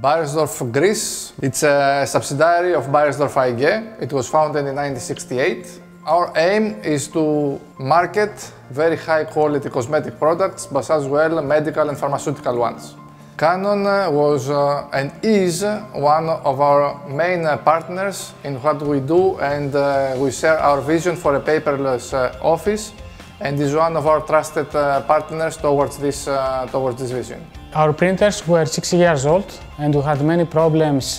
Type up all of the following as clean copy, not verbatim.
Beiersdorf Greece, it's a subsidiary of Beiersdorf AG. It was founded in 1968. Our aim is to market very high quality cosmetic products, but as well medical and pharmaceutical ones. Canon was and is one of our main partners in what we do, and we share our vision for a paperless office, and is one of our trusted partners towards this vision. Our printers were 6 years old and we had many problems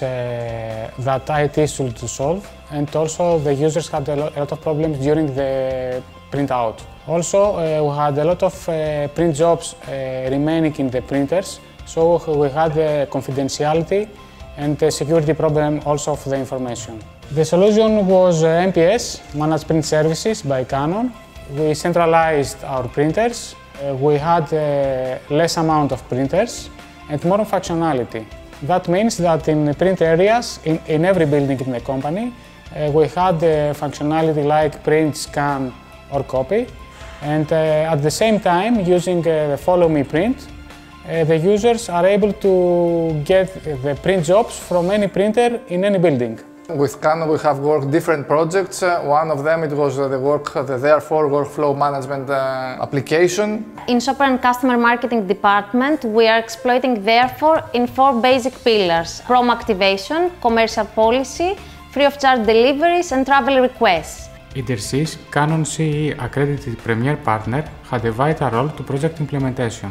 that IT should solve, and also the users had a lot of problems during the printout. Also, we had a lot of print jobs remaining in the printers, so we had the confidentiality and the security problem also of the information. The solution was MPS, Managed Print Services by Canon. We centralized our printers. We had less amount of printers and more functionality. That means that in the print areas, in every building in the company, we had functionality like print, scan or copy. And at the same time, using the Follow Me Print, the users are able to get the print jobs from any printer in any building. With Canon we have worked different projects. One of them it was the Therefore workflow management application. In Software and Customer Marketing department, we are exploiting Therefore in 4 basic pillars: promo activation, commercial policy, free of charge deliveries and travel requests. Intersys, Canon CE accredited premier partner, had a vital role to project implementation.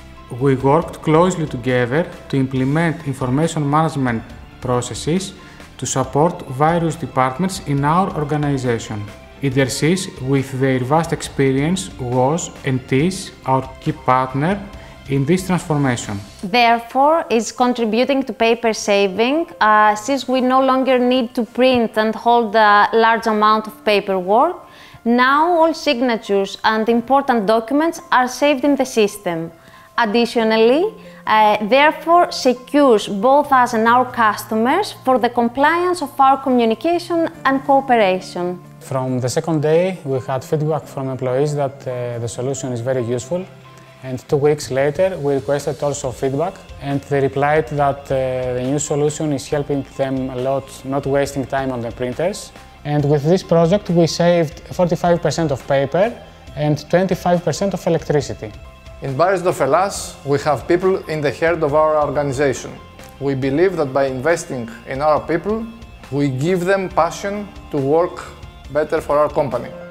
We worked closely together to implement information management processes to support various departments in our organization. Intersys, with their vast experience, was and is our key partner in this transformation. Therefore, is contributing to paper saving, since we no longer need to print and hold a large amount of paperwork. Now all signatures and important documents are saved in the system. Additionally, Therefore secures both us and our customers for the compliance of our communication and cooperation. From the second day, we had feedback from employees that the solution is very useful, and 2 weeks later we requested also feedback, and they replied that the new solution is helping them a lot, not wasting time on the printers. And with this project we saved 45% of paper and 25% of electricity. In Beiersdorf Hellas, we have people in the heart of our organization. We believe that by investing in our people, we give them passion to work better for our company.